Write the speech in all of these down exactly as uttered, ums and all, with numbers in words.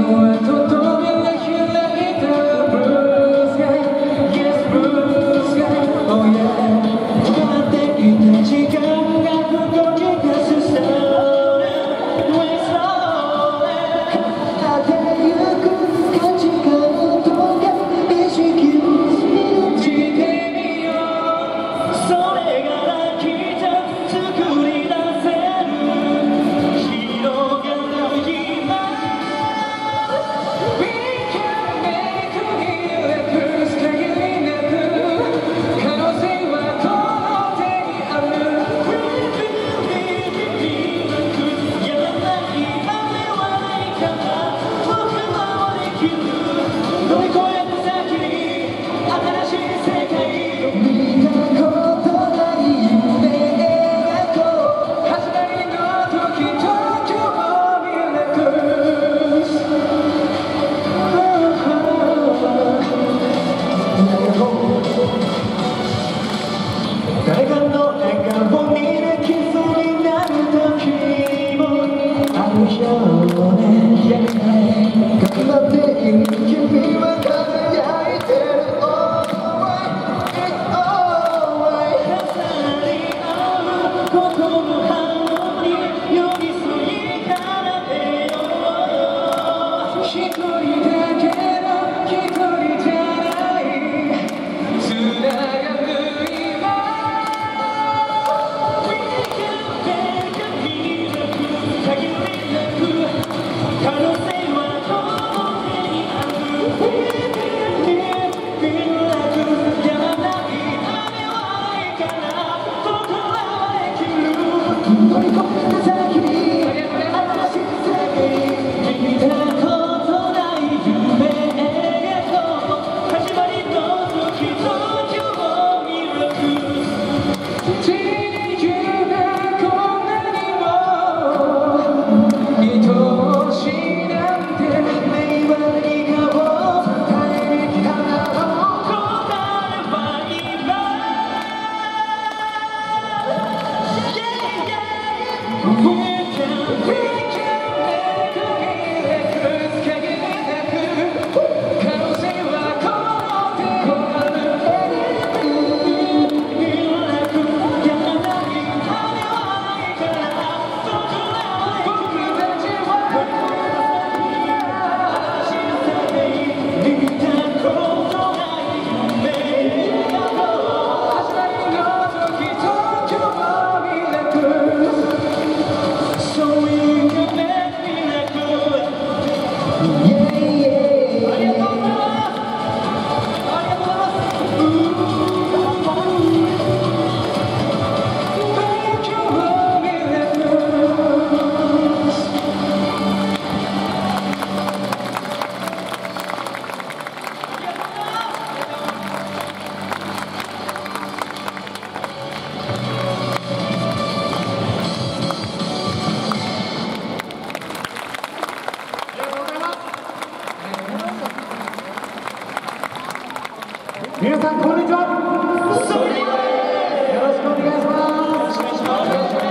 皆さんこんにちは。よろしくお願いします。よろしくお願いし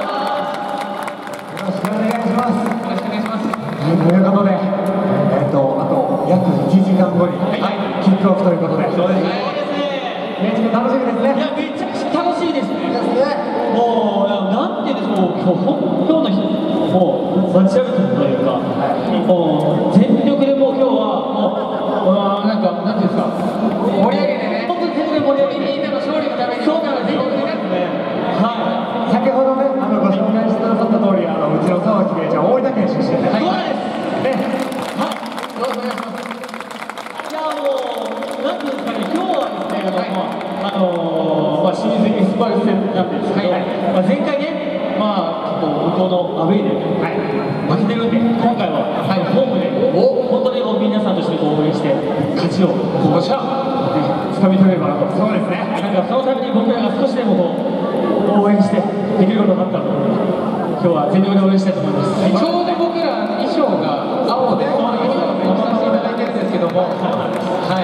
ます。よろしくお願いします。ということで、えっとあと約いちじかんごにキックオフということで、そうですね。めっちゃ楽しみですね。いやめちゃくちゃ楽しいですね。ですね。もうなんていうんですか、もう今日今日の日もうバチャルというか、もう全力でもう今日はもうなんかなんていうんですか。盛り上げてね、本当に全然盛り上げて、みんなの勝利のために、そうなんですよね。はい。先ほどね、あのご紹介してくださった通り、あのうちの沢木玲ちゃん、大分県出身で、はい、そうです。ね、はい。よろしくお願いします。いやもうなんていうんですかね、今日はですね、あのまあ清水エスパルス戦なんですけど、まあ前回ね、まあ結構向こうのアウェーで負けてるんで、今回はホームで本当に皆さんとして応援して勝ちをここじゃ掴み取れればなと。そうですね。なんかそのために僕らが少しでも応援してできることになったので、今日は全力で応援したいと思います。ちょうど僕ら衣装が青でお持ちさせていただいてるんですけども、はい、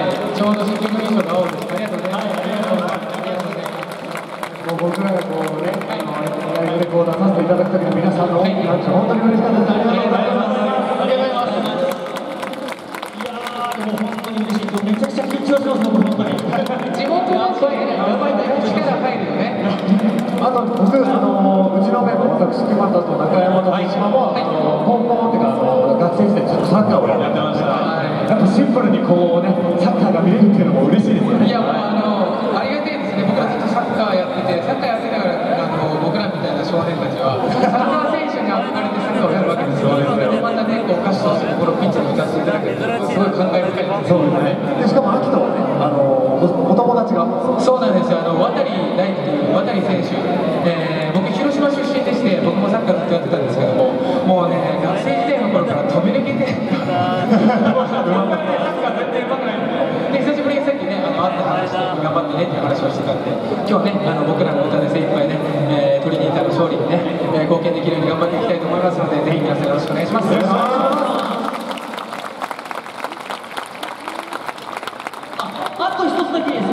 ちょうど新曲の衣装が青です。ありがとうございます。ありがとうございます。もう僕らがこうね、あのライブでこう出させていただくときの皆さんの、はい、本当に嬉しかったです。ありがとうございます。ありがとうございます。 と三島も、あの高校っていうか、あの学生時代ずっとサッカーをやってました。やっぱシンプルにこうね、サッカーが見れるっていうのも嬉しいですよね。 いや、もうあのありがたいですね。僕はずっとサッカーやってて、サッカーやってたから、あの僕らみたいな少年たちはサッカー選手に憧れてサッカーをやるわけですよ。でまたね、こう歌手としてこのピッチに歌っていただけるとすごい感慨深いです。 そうですね。でしかも秋とはね、あのお友達が。 そうなんですよ。あの渡大輝渡選手、えー、僕広島出身でして、僕もサッカーずっとやってたんですけども、もうね学生時代の頃から飛び抜けて僕はねサッカー全然上手くないんで、で久しぶりにさっきねあの会った話して頑張ってねっていう話をしてたんで、今日ねあの僕らの歌で精一杯ね、えー、トリニータの勝利にね、えー、貢献できるように頑張っていきたいと思いますので、ぜひ皆さんよろしくお願いします。